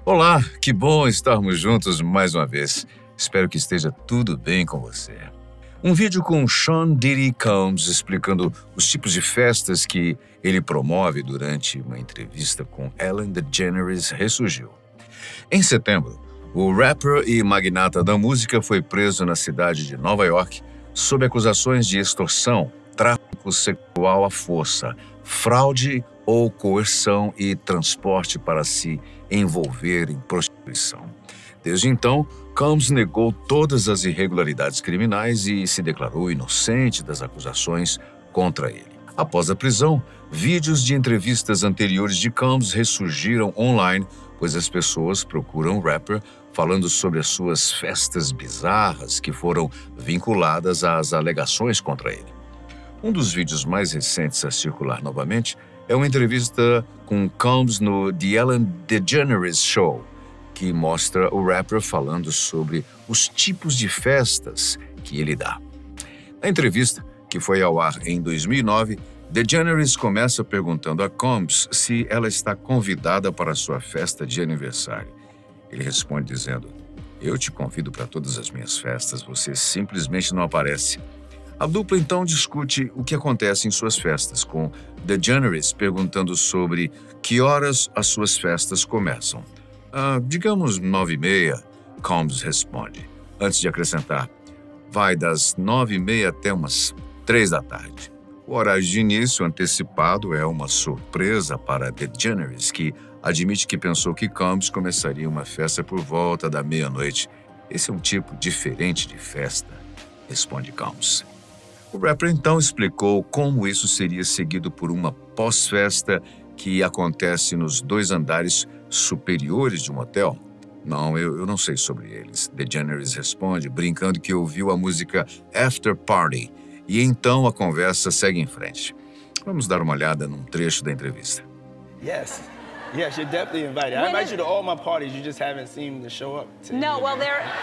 Olá, que bom estarmos juntos mais uma vez. Espero que esteja tudo bem com você. Um vídeo com Sean Diddy Combs explicando os tipos de festas que ele promove durante uma entrevista com Ellen DeGeneres ressurgiu. Em setembro, o rapper e magnata da música foi preso na cidade de Nova York sob acusações de extorsão, tráfico sexual à força, fraude ou coerção e transporte para se envolver em prostituição. Desde então, Combs negou todas as irregularidades criminais e se declarou inocente das acusações contra ele. Após a prisão, vídeos de entrevistas anteriores de Combs ressurgiram online, pois as pessoas procuram o rapper falando sobre as suas festas bizarras que foram vinculadas às alegações contra ele. Um dos vídeos mais recentes a circular novamente é uma entrevista com Combs no The Ellen DeGeneres Show, que mostra o rapper falando sobre os tipos de festas que ele dá. Na entrevista, que foi ao ar em 2009, DeGeneres começa perguntando a Combs se ela está convidada para sua festa de aniversário. Ele responde dizendo: "Eu te convido para todas as minhas festas, você simplesmente não aparece." A dupla então discute o que acontece em suas festas, com DeGeneres perguntando sobre que horas as suas festas começam. Digamos 9h30, Combs responde, antes de acrescentar: "Vai das 9h30 até umas 3 da tarde." O horário de início antecipado é uma surpresa para DeGeneres, que admite que pensou que Combs começaria uma festa por volta da meia-noite. "Esse é um tipo diferente de festa", responde Combs. O rapper então explicou como isso seria seguido por uma pós-festa que acontece nos 2 andares superiores de um hotel. "Não, eu não sei sobre eles", DeGeneres responde, brincando que ouviu a música After Party, e então a conversa segue em frente. Vamos dar uma olhada num trecho da entrevista. Yes, you're definitely invited. I invite you to all my parties, you just haven't seemed to show up. No, well,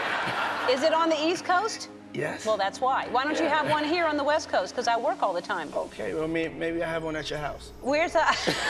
is it on the East Coast? Yes. Well, that's why. Why don't you have one here on the West Coast? Because I work all the time. Okay, well, maybe I have one at your house. Where's the...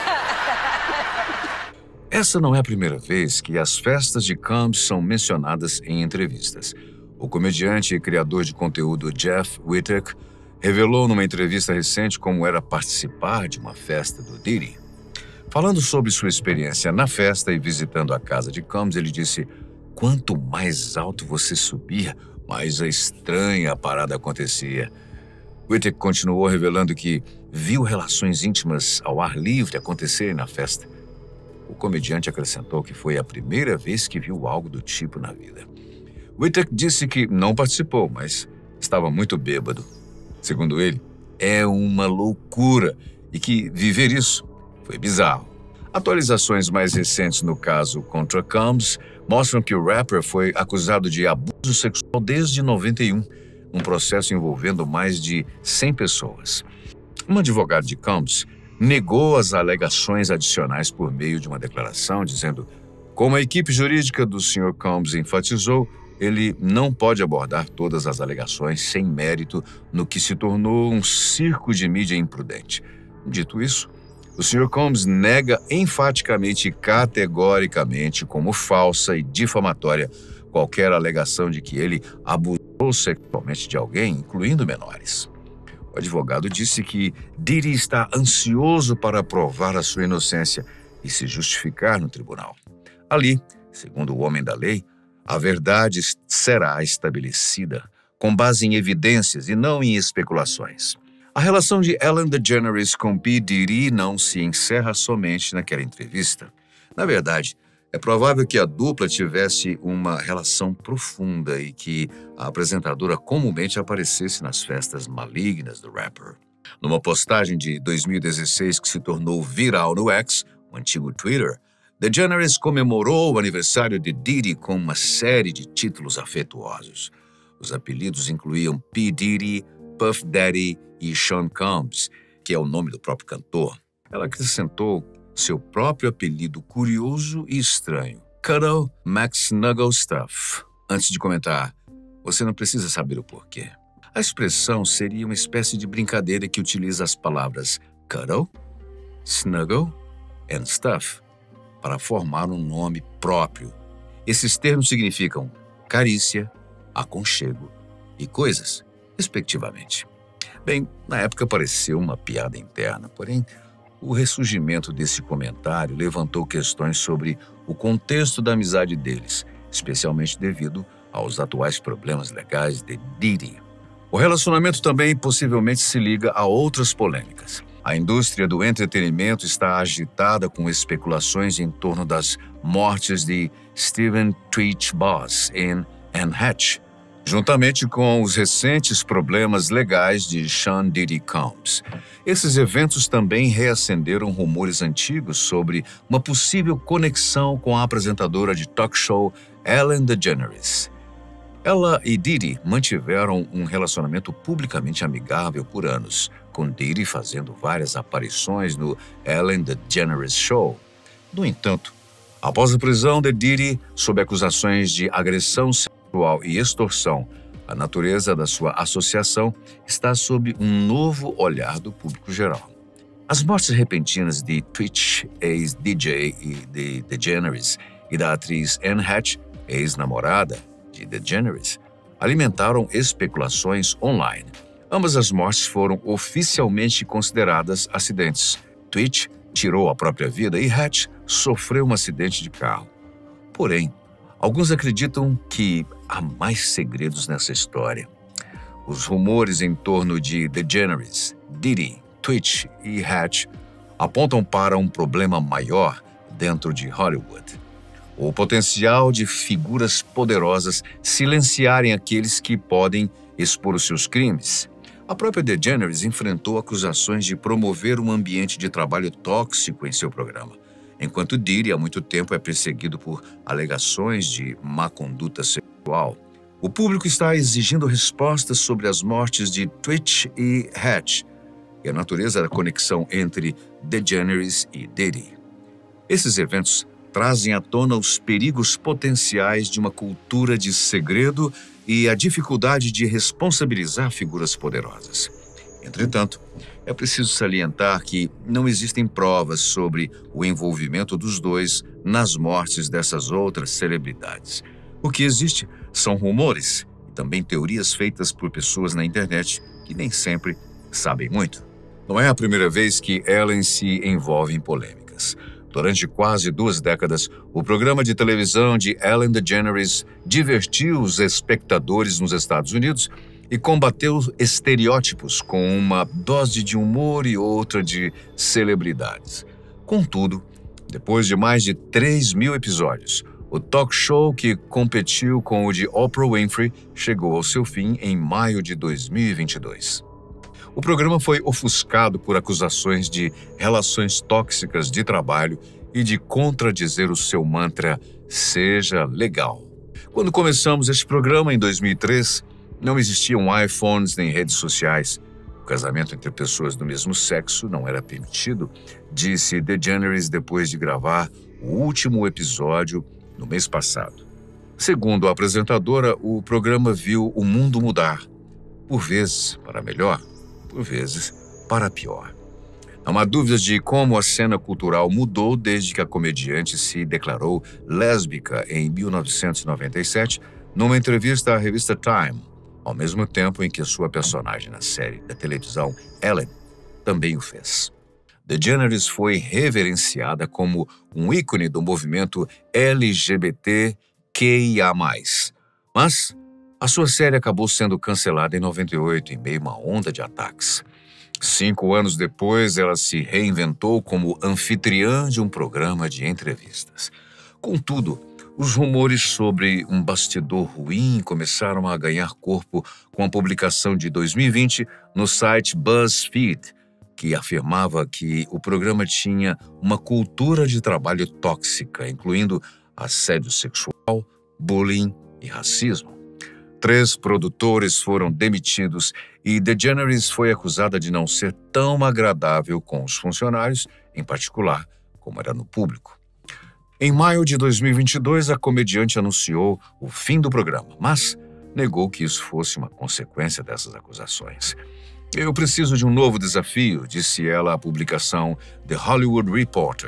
Essa não é a primeira vez que as festas de Combs são mencionadas em entrevistas. O comediante e criador de conteúdo Jeff Wittek revelou numa entrevista recente como era participar de uma festa do Diddy. Falando sobre sua experiência na festa e visitando a casa de Combs, ele disse: "Quanto mais alto você subia, mais estranha a parada acontecia." Wittek continuou revelando que viu relações íntimas ao ar livre acontecerem na festa. O comediante acrescentou que foi a primeira vez que viu algo do tipo na vida. Wittek disse que não participou, mas estava muito bêbado. Segundo ele, é uma loucura e que viver isso foi bizarro. Atualizações mais recentes no caso contra Combs mostram que o rapper foi acusado de abuso sexual desde 91, um processo envolvendo mais de 100 pessoas. Um advogado de Combs negou as alegações adicionais por meio de uma declaração, dizendo: "Como a equipe jurídica do Sr. Combs enfatizou, ele não pode abordar todas as alegações sem mérito no que se tornou um circo de mídia imprudente." Dito isso, o Sr. Combs nega enfaticamente e categoricamente como falsa e difamatória qualquer alegação de que ele abusou sexualmente de alguém, incluindo menores. O advogado disse que Diddy está ansioso para provar a sua inocência e se justificar no tribunal. Ali, segundo o homem da lei, a verdade será estabelecida com base em evidências e não em especulações. A relação de Ellen DeGeneres com P. Diddy não se encerra somente naquela entrevista. Na verdade, é provável que a dupla tivesse uma relação profunda e que a apresentadora comumente aparecesse nas festas malignas do rapper. Numa postagem de 2016 que se tornou viral no X, o antigo Twitter, DeGeneres comemorou o aniversário de Diddy com uma série de títulos afetuosos. Os apelidos incluíam P. Diddy, Puff Daddy e Sean Combs, que é o nome do próprio cantor. Ela acrescentou seu próprio apelido curioso e estranho, Cuddle McSnuggle Stuff, antes de comentar: "Você não precisa saber o porquê." A expressão seria uma espécie de brincadeira que utiliza as palavras cuddle, snuggle and stuff, para formar um nome próprio. Esses termos significam carícia, aconchego e coisas, respectivamente. Bem, na época pareceu uma piada interna, porém, o ressurgimento desse comentário levantou questões sobre o contexto da amizade deles, especialmente devido aos atuais problemas legais de Diddy. O relacionamento também possivelmente se liga a outras polêmicas. A indústria do entretenimento está agitada com especulações em torno das mortes de Steven Twitch Boss e Anne Hatch, juntamente com os recentes problemas legais de Sean Diddy Combs. Esses eventos também reacenderam rumores antigos sobre uma possível conexão com a apresentadora de talk show Ellen DeGeneres. Ela e Diddy mantiveram um relacionamento publicamente amigável por anos, com Diddy fazendo várias aparições no Ellen DeGeneres Show. No entanto, após a prisão de Diddy sob acusações de agressão sexual e extorsão, a natureza da sua associação está sob um novo olhar do público geral. As mortes repentinas de Twitch, ex-DJ e de DeGeneres, e da atriz Anne Hatch, ex-namorada de DeGeneres, alimentaram especulações online. Ambas as mortes foram oficialmente consideradas acidentes. Twitch tirou a própria vida e Hatch sofreu um acidente de carro. Porém, alguns acreditam que há mais segredos nessa história. Os rumores em torno de DeGeneres, Diddy, Twitch e Hatch apontam para um problema maior dentro de Hollywood. O potencial de figuras poderosas silenciarem aqueles que podem expor os seus crimes. A própria DeGeneres enfrentou acusações de promover um ambiente de trabalho tóxico em seu programa, enquanto Diddy há muito tempo é perseguido por alegações de má conduta sexual. O público está exigindo respostas sobre as mortes de Twitch e Hatch e a natureza da conexão entre DeGeneres e Diddy. Esses eventos trazem à tona os perigos potenciais de uma cultura de segredo e a dificuldade de responsabilizar figuras poderosas. Entretanto, é preciso salientar que não existem provas sobre o envolvimento dos dois nas mortes dessas outras celebridades. O que existe são rumores e também teorias feitas por pessoas na internet que nem sempre sabem muito. Não é a primeira vez que Ellen se envolve em polêmicas. Durante quase 2 décadas, o programa de televisão de Ellen DeGeneres divertiu os espectadores nos Estados Unidos e combateu estereótipos com uma dose de humor e outra de celebridades. Contudo, depois de mais de 3.000 episódios, o talk show que competiu com o de Oprah Winfrey chegou ao seu fim em maio de 2022. O programa foi ofuscado por acusações de relações tóxicas de trabalho e de contradizer o seu mantra "seja legal". Quando começamos este programa em 2003, não existiam iPhones nem redes sociais. O casamento entre pessoas do mesmo sexo não era permitido, disse DeGeneres depois de gravar o último episódio no mês passado. Segundo a apresentadora, o programa viu o mundo mudar, por vezes para melhor, por vezes para pior. Não há dúvidas de como a cena cultural mudou desde que a comediante se declarou lésbica em 1997, numa entrevista à revista Time, ao mesmo tempo em que sua personagem na série da televisão Ellen também o fez. DeGeneres foi reverenciada como um ícone do movimento LGBTQIA+, mas a sua série acabou sendo cancelada em 98, em meio a uma onda de ataques. 5 anos depois, ela se reinventou como anfitriã de um programa de entrevistas. Contudo, os rumores sobre um bastidor ruim começaram a ganhar corpo com a publicação de 2020 no site BuzzFeed, que afirmava que o programa tinha uma cultura de trabalho tóxica, incluindo assédio sexual, bullying e racismo. 3 produtores foram demitidos e DeGeneres foi acusada de não ser tão agradável com os funcionários, em particular, como era no público. Em maio de 2022, a comediante anunciou o fim do programa, mas negou que isso fosse uma consequência dessas acusações. "Eu preciso de um novo desafio", disse ela à publicação The Hollywood Reporter.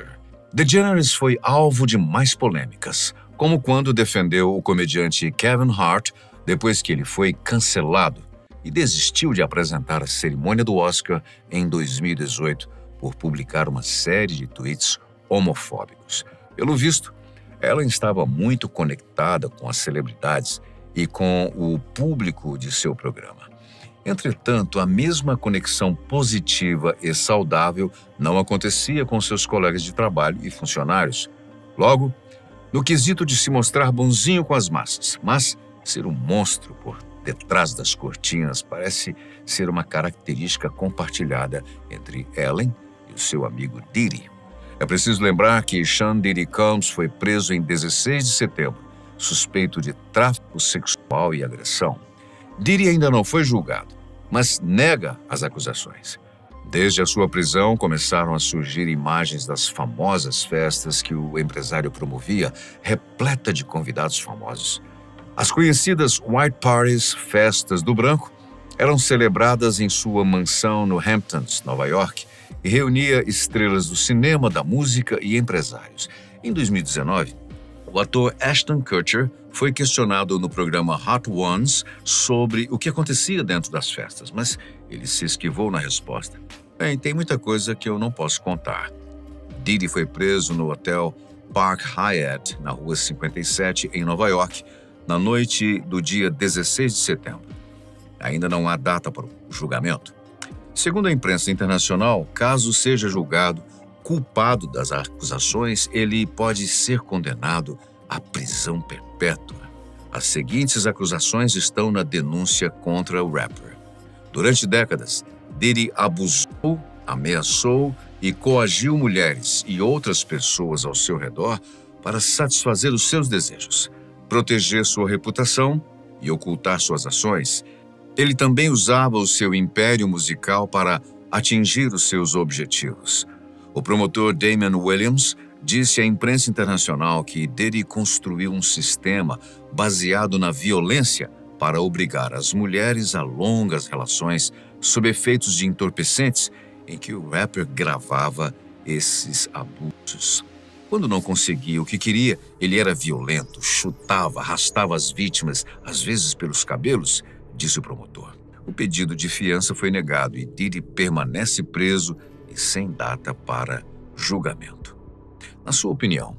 DeGeneres foi alvo de mais polêmicas, como quando defendeu o comediante Kevin Hart depois que ele foi cancelado e desistiu de apresentar a cerimônia do Oscar em 2018 por publicar uma série de tweets homofóbicos. Pelo visto, ela estava muito conectada com as celebridades e com o público de seu programa. Entretanto, a mesma conexão positiva e saudável não acontecia com seus colegas de trabalho e funcionários. Logo, no quesito de se mostrar bonzinho com as massas, mas ser um monstro por detrás das cortinas parece ser uma característica compartilhada entre Ellen e o seu amigo Diddy. É preciso lembrar que Sean Diddy Combs foi preso em 16 de setembro, suspeito de tráfico sexual e agressão. Diddy ainda não foi julgado, mas nega as acusações. Desde a sua prisão, começaram a surgir imagens das famosas festas que o empresário promovia, repleta de convidados famosos. As conhecidas White Parties, festas do branco, eram celebradas em sua mansão no Hamptons, Nova York, e reunia estrelas do cinema, da música e empresários. Em 2019, o ator Ashton Kutcher foi questionado no programa Hot Ones sobre o que acontecia dentro das festas, mas ele se esquivou na resposta. Bem, tem muita coisa que eu não posso contar. Diddy foi preso no hotel Park Hyatt, na Rua 57, em Nova York, na noite do dia 16 de setembro. Ainda não há data para o julgamento. Segundo a imprensa internacional, caso seja julgado culpado das acusações, ele pode ser condenado à prisão perpétua. As seguintes acusações estão na denúncia contra o rapper. Durante décadas, Diddy abusou, ameaçou e coagiu mulheres e outras pessoas ao seu redor para satisfazer os seus desejos, proteger sua reputação e ocultar suas ações. Ele também usava o seu império musical para atingir os seus objetivos. O promotor Damian Williams disse à imprensa internacional que Diddy construiu um sistema baseado na violência para obrigar as mulheres a longas relações sob efeitos de entorpecentes em que o rapper gravava esses abusos. Quando não conseguia o que queria, ele era violento, chutava, arrastava as vítimas, às vezes pelos cabelos, disse o promotor. O pedido de fiança foi negado e Diddy permanece preso e sem data para julgamento. Na sua opinião,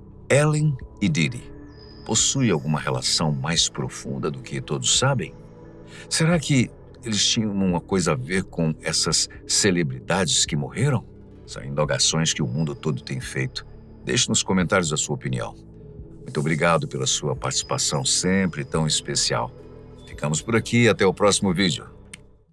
Ellen e Diddy possuem alguma relação mais profunda do que todos sabem? Será que eles tinham uma coisa a ver com essas celebridades que morreram? São indagações que o mundo todo tem feito. Deixe nos comentários a sua opinião. Muito obrigado pela sua participação sempre tão especial. Ficamos por aqui e até o próximo vídeo.